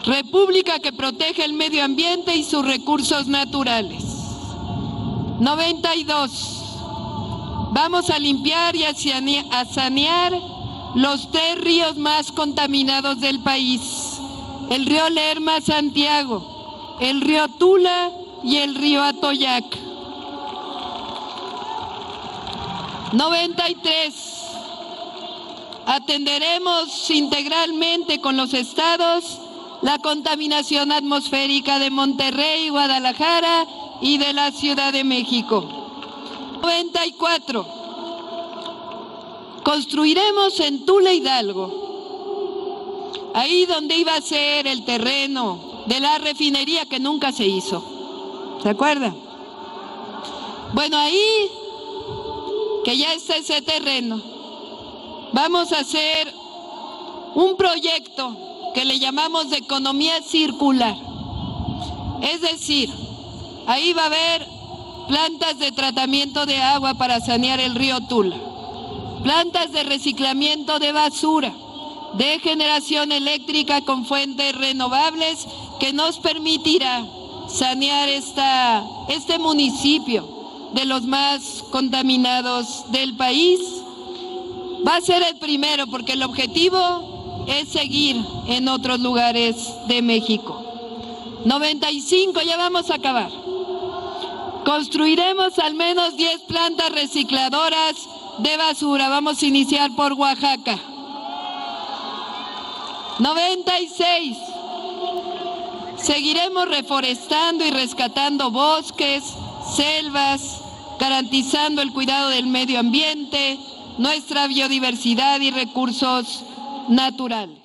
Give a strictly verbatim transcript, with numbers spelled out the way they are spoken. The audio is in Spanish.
República que protege el medio ambiente y sus recursos naturales. noventa y dos. Vamos a limpiar y a sanear los tres ríos más contaminados del país. El río Lerma-Santiago, el río Tula y el río Atoyac. noventa y tres. Atenderemos integralmente con los estados la contaminación atmosférica de Monterrey, Guadalajara y de la Ciudad de México. noventa y cuatro. Construiremos en Tula Hidalgo, ahí donde iba a ser el terreno de la refinería que nunca se hizo. ¿Se acuerdan? Bueno, ahí, que ya está ese terreno, vamos a hacer un proyecto que le llamamos de economía circular. Es decir, ahí va a haber plantas de tratamiento de agua para sanear el río Tula, plantas de reciclamiento de basura, de generación eléctrica con fuentes renovables que nos permitirá sanear esta, este municipio de los más contaminados del país. Va a ser el primero porque el objetivo es seguir en otros lugares de México. noventa y cinco, ya vamos a acabar. Construiremos al menos diez plantas recicladoras de basura. Vamos a iniciar por Oaxaca. noventa y seis. Seguiremos reforestando y rescatando bosques, selvas, garantizando el cuidado del medio ambiente, nuestra biodiversidad y recursos naturales.